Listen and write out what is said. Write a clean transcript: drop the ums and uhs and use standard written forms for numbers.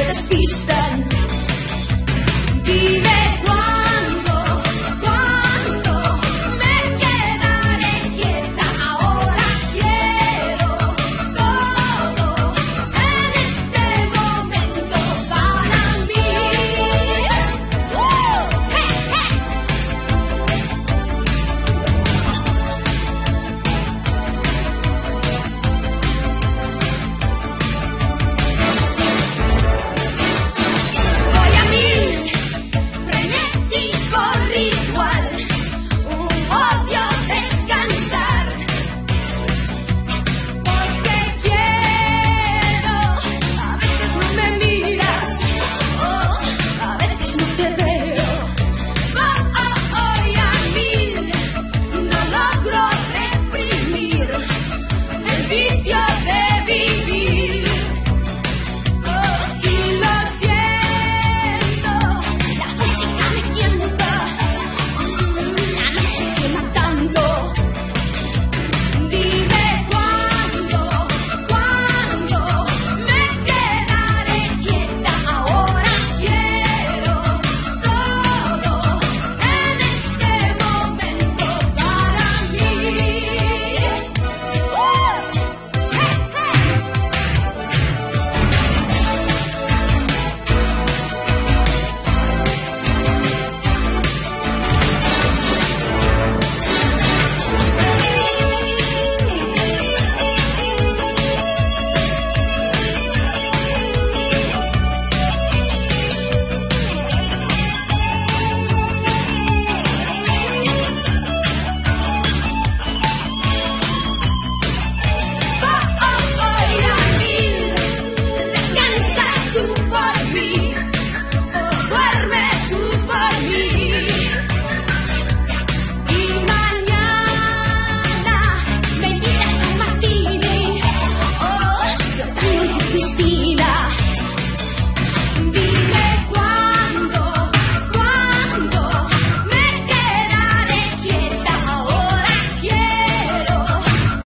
despistan. Dime cuándo me quedaré quieta. Ahora quiero todo en este momento para mí. Voy a mí, frenético ritual, odio descansar, porque quiero. A veces no me miras, a veces no te veo. Voy a mí, no logro reprimir el vicio